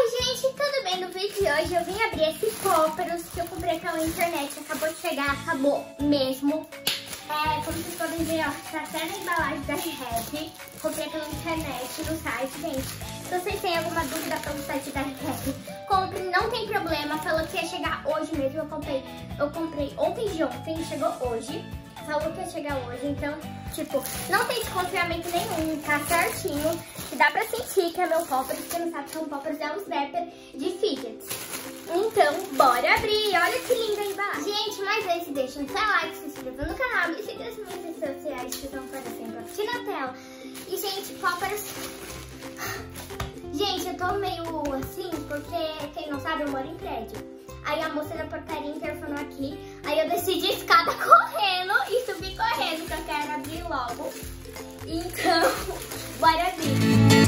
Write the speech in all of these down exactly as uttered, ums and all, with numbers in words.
Oi gente, tudo bem? No vídeo de hoje eu vim abrir esse Popperos que eu comprei pela internet. Acabou de chegar, acabou mesmo. É, como vocês podem ver, ó, tá até na embalagem da Rehap. Comprei pela internet, no site, gente. Se vocês têm alguma dúvida pelo site da Rehap, compre, não tem problema. Falou que ia chegar hoje mesmo, eu comprei, eu comprei ontem de ontem, chegou hoje. Falou que ia chegar hoje, então, tipo, não tem desconfiamento nenhum, tá certinho. E dá pra sentir que é meu Popperos, porque não sabe que é um Popperos, é um snapper de fidgets. Então, bora abrir. Olha que linda a embalagem. Gente, mas antes, deixa um seu like, se inscreva no canal, me siga nas minhas redes sociais que estão aparecendo aqui na tela. E, gente, Popperos... Gente, eu tô meio assim, porque, quem não sabe, eu moro em prédio. Aí a moça da portaria interfonou aqui, aí eu desci de escada correndo e subi correndo, que eu quero abrir logo. Então, bora abrir.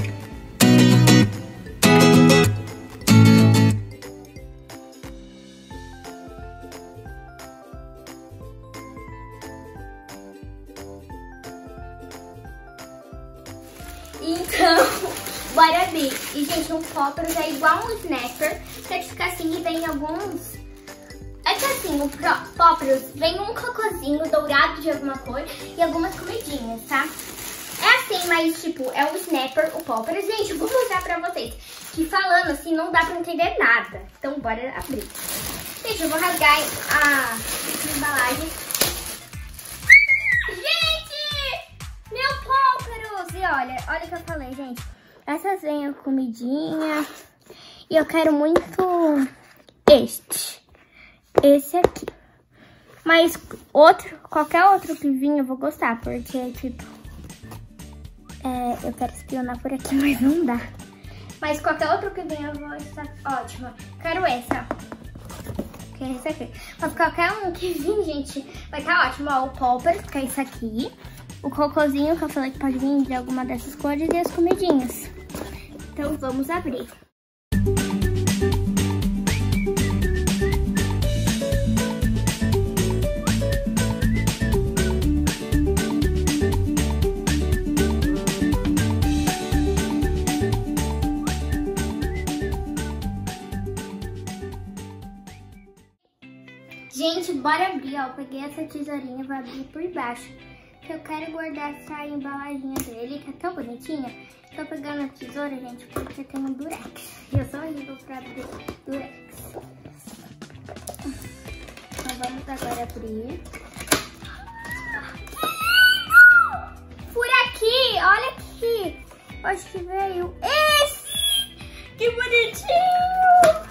Então, bora abrir. E, gente, um Popperos é igual um snapper, só que fica assim e vem alguns... É que assim, o Popperos vem um cocôzinho dourado de alguma cor e algumas comidinhas, tá? É assim, mas tipo, é o snapper, o Popperos. Gente, eu vou mostrar pra vocês que falando assim não dá pra entender nada. Então, bora abrir. Gente, eu vou rasgar a embalagem. Gente! Meu Popperos! E olha, olha o que eu falei, gente. Essas vêm a comidinha. E eu quero muito este. Esse aqui. Mas outro, qualquer outro que vir eu vou gostar. Porque, tipo... É, eu quero espionar por aqui, mas não dá. Mas qualquer outro que vir eu vou estar ótima. Quero essa, ó. Que é esse aqui. Mas qualquer um que vir, gente, vai estar ótimo. Ó, o Popperos, que é esse aqui. O cocôzinho, que eu falei que pode vir de alguma dessas cores. E as comidinhas. Então, vamos abrir. Gente, bora abrir, ó. Eu peguei essa tesourinha e vou abrir por baixo. Que eu quero guardar essa embalaginha dele, que é tão bonitinha. Tô pegando a tesoura, gente, porque tem um durex. E eu sou horrível pra abrir durex. Então vamos agora abrir. Por aqui, olha aqui. Acho que veio esse. Que bonitinho.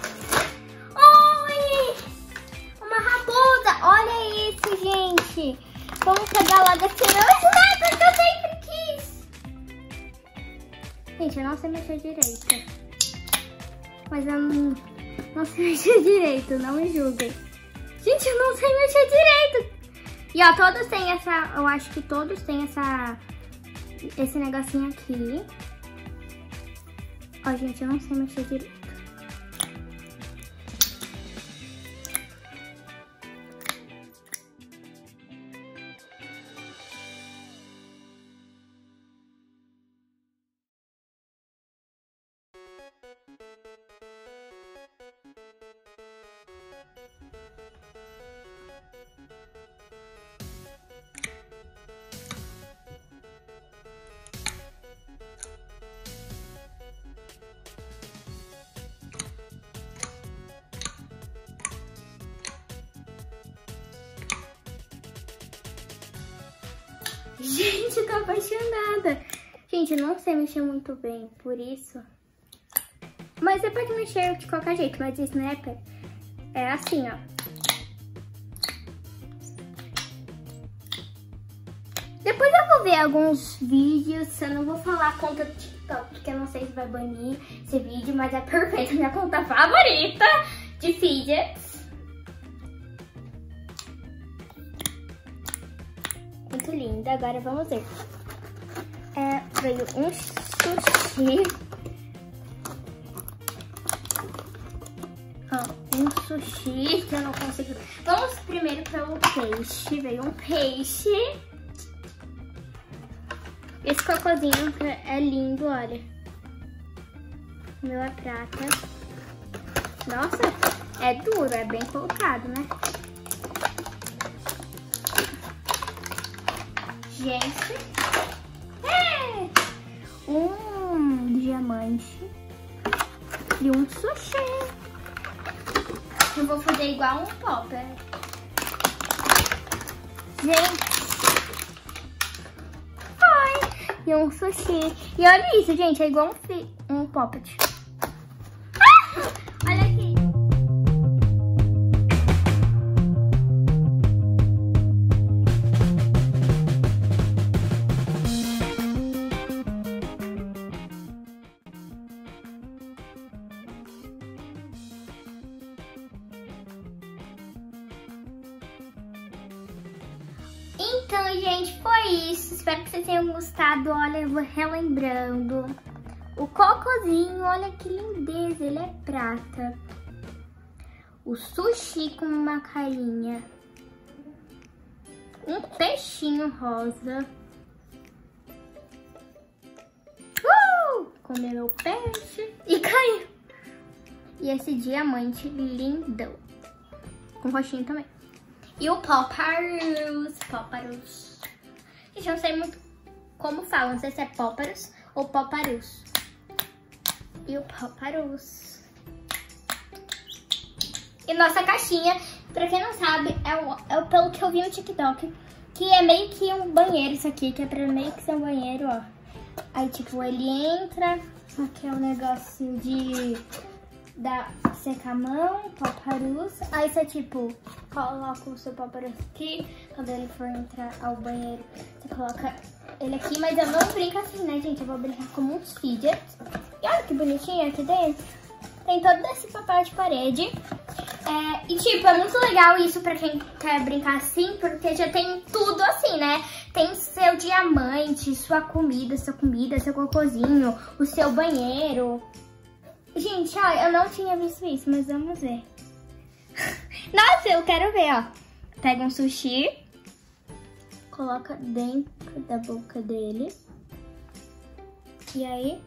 Olha isso, gente. Vamos pegar logo esse meu snapper que eu sempre quis. Gente, eu não sei mexer direito. Mas eu não, não sei mexer direito, não me julguem. Gente, eu não sei mexer direito. E ó, todos têm essa... Eu acho que todos têm essa... Esse negocinho aqui. Ó, gente, eu não sei mexer direito. Gente, eu tô apaixonada. Gente, eu não sei mexer muito bem, por isso. Mas você pode mexer de qualquer jeito, mas o snapper é assim, ó. Depois eu vou ver alguns vídeos, eu não vou falar a conta do TikTok, porque eu não sei se vai banir esse vídeo, mas é perfeito, minha conta favorita de fidgets. Muito linda, agora vamos ver. É, veio um sushi. Ó, um sushi que eu não consigo... Vamos primeiro pelo peixe. Veio um peixe. Esse cocôzinho é lindo, olha. O meu é prata. Nossa, é duro, é bem colocado, né? Gente, é um diamante e um sushi. Eu vou fazer igual um popper. Gente, foi! E um sushi. E olha isso, gente, é igual um, fi um poppet. Ah! Olha aqui. Então, gente, foi isso. Espero que vocês tenham gostado. Olha, eu vou relembrando. O cocôzinho, olha que lindeza. Ele é prata. O sushi com uma carinha. Um peixinho rosa. Uh! Comer meu peixe. E caiu. E esse diamante lindão. Com roxinho também. E o Popparus, Popparus. Gente, eu não sei muito como fala, não sei se é Popparus ou Popparus. E o Popparus. E nossa caixinha, pra quem não sabe, é, o, é o pelo que eu vi no TikTok, que é meio que um banheiro isso aqui, que é pra meio que ser um banheiro, ó. Aí, tipo, ele entra, aqui é o negócio de... da secar a mão, Popparus. Aí você, tipo, coloca o seu Popparus aqui. Quando ele for entrar ao banheiro, você coloca ele aqui. Mas eu não brinco assim, né, gente? Eu vou brincar como uns fidgets. E olha que bonitinho aqui dentro. Tem todo esse papel de parede. É, e, tipo, é muito legal isso pra quem quer brincar assim, porque já tem tudo assim, né? Tem seu diamante, sua comida, sua comida, seu cocôzinho, o seu banheiro. Gente, ó, eu não tinha visto isso, mas vamos ver. Nossa, eu quero ver, ó. Pega um sushi, coloca dentro da boca dele. E aí...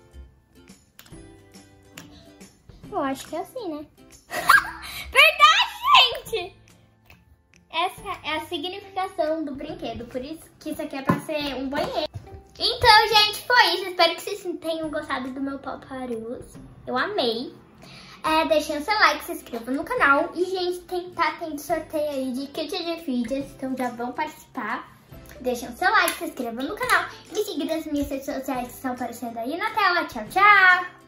eu acho que é assim, né? Verdade, gente! Essa é a significação do brinquedo, por isso que isso aqui é pra ser um banheiro. Então, gente, foi isso. Espero que vocês tenham gostado do meu Popparus. Eu amei. É, deixem o seu like, se inscrevam no canal. E, gente, tem, tá tendo sorteio aí de kit de vídeos, então já vão participar. Deixem o seu like, se inscrevam no canal. Me sigam nas minhas redes sociais que estão aparecendo aí na tela. Tchau, tchau!